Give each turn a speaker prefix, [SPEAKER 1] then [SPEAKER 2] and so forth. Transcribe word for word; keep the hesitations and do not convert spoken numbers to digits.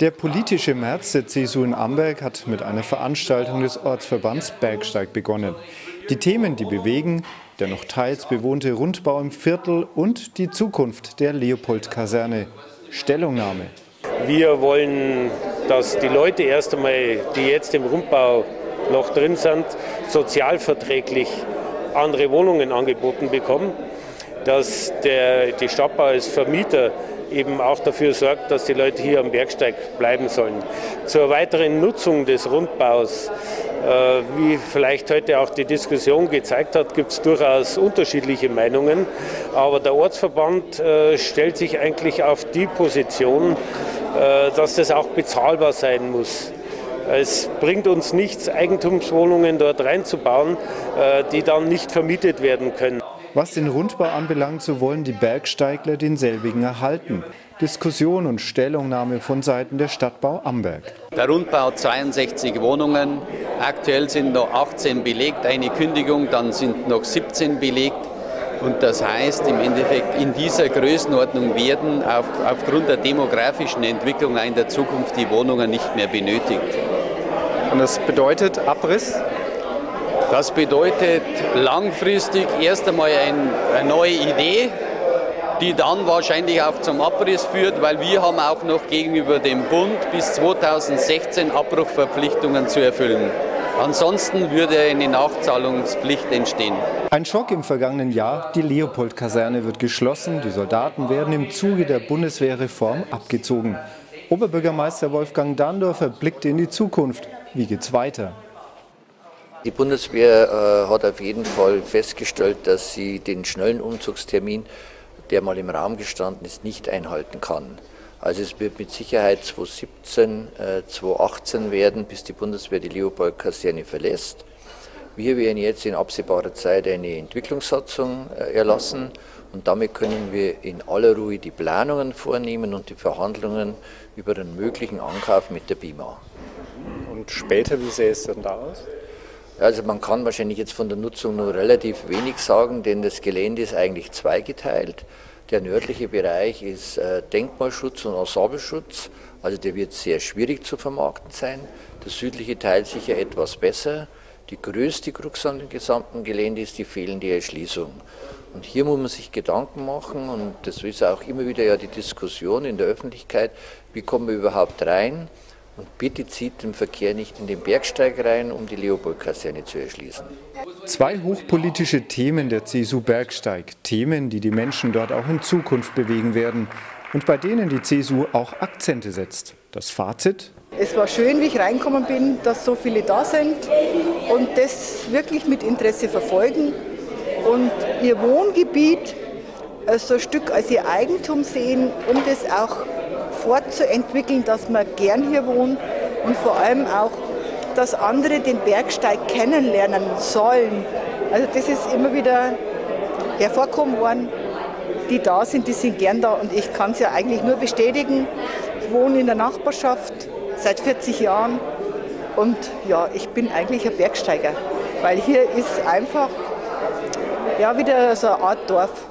[SPEAKER 1] Der politische März der C S U in Amberg hat mit einer Veranstaltung des Ortsverbands Bergsteig begonnen. Die Themen, die bewegen, der noch teils bewohnte Rundbau im Viertel und die Zukunft der Leopold-Kaserne. Stellungnahme.
[SPEAKER 2] Wir wollen, dass die Leute erst einmal, die jetzt im Rundbau noch drin sind, sozialverträglich andere Wohnungen angeboten bekommen, dass der, die Stadtbau als Vermieter eben auch dafür sorgt, dass die Leute hier am Bergsteig bleiben sollen. Zur weiteren Nutzung des Rundbaus, äh, wie vielleicht heute auch die Diskussion gezeigt hat, gibt es durchaus unterschiedliche Meinungen. Aber der Ortsverband äh, stellt sich eigentlich auf die Position, äh, dass das auch bezahlbar sein muss. Es bringt uns nichts, Eigentumswohnungen dort reinzubauen, äh, die dann nicht vermietet werden können.
[SPEAKER 1] Was den Rundbau anbelangt, so wollen die Bergsteigler denselbigen erhalten. Diskussion und Stellungnahme von Seiten der Stadtbau Amberg.
[SPEAKER 3] Der Rundbau hat zweiundsechzig Wohnungen, aktuell sind noch achtzehn belegt, eine Kündigung, dann sind noch siebzehn belegt. Und das heißt im Endeffekt, in dieser Größenordnung werden auf, aufgrund der demografischen Entwicklung in der Zukunft die Wohnungen nicht mehr benötigt.
[SPEAKER 1] Und das bedeutet Abriss?
[SPEAKER 3] Das bedeutet langfristig erst einmal ein, eine neue Idee, die dann wahrscheinlich auch zum Abriss führt, weil wir haben auch noch gegenüber dem Bund bis zweitausendsechzehn Abbruchverpflichtungen zu erfüllen. Ansonsten würde eine Nachzahlungspflicht entstehen.
[SPEAKER 1] Ein Schock im vergangenen Jahr. Die Leopold-Kaserne wird geschlossen. Die Soldaten werden im Zuge der Bundeswehrreform abgezogen. Oberbürgermeister Wolfgang Dandorfer blickte in die Zukunft. Wie geht's weiter?
[SPEAKER 4] Die Bundeswehr äh, hat auf jeden Fall festgestellt, dass sie den schnellen Umzugstermin, der mal im Raum gestanden ist, nicht einhalten kann. Also es wird mit Sicherheit zweitausendsiebzehn, äh, zweitausendachtzehn werden, bis die Bundeswehr die Leopold-Kaserne verlässt. Wir werden jetzt in absehbarer Zeit eine Entwicklungssatzung äh, erlassen und damit können wir in aller Ruhe die Planungen vornehmen und die Verhandlungen über einen möglichen Ankauf mit der B I M A.
[SPEAKER 1] Und später, wie sähe es denn da aus?
[SPEAKER 4] Also man kann wahrscheinlich jetzt von der Nutzung nur relativ wenig sagen, denn das Gelände ist eigentlich zweigeteilt. Der nördliche Bereich ist äh, Denkmalschutz und Ensembleschutz, also der wird sehr schwierig zu vermarkten sein. Der südliche Teil sicher etwas besser. Die größte Krux an dem gesamten Gelände ist die fehlende Erschließung. Und hier muss man sich Gedanken machen und das ist auch immer wieder ja die Diskussion in der Öffentlichkeit, wie kommen wir überhaupt rein? Und bitte zieht den Verkehr nicht in den Bergsteig rein, um die Leopold-Kaserne zu erschließen.
[SPEAKER 1] Zwei hochpolitische Themen der C S U Bergsteig. Themen, die die Menschen dort auch in Zukunft bewegen werden. Und bei denen die C S U auch Akzente setzt. Das Fazit?
[SPEAKER 5] Es war schön, wie ich reingekommen bin, dass so viele da sind und das wirklich mit Interesse verfolgen. Und ihr Wohngebiet so ein Stück als ihr Eigentum sehen, um das auch fortzuentwickeln, dass man gern hier wohnt und vor allem auch, dass andere den Bergsteig kennenlernen sollen. Also das ist immer wieder hervorgekommen worden. Die da sind, die sind gern da und ich kann es ja eigentlich nur bestätigen. Ich wohne in der Nachbarschaft seit vierzig Jahren und ja, ich bin eigentlich ein Bergsteiger, weil hier ist einfach ja, wieder so eine Art Dorf.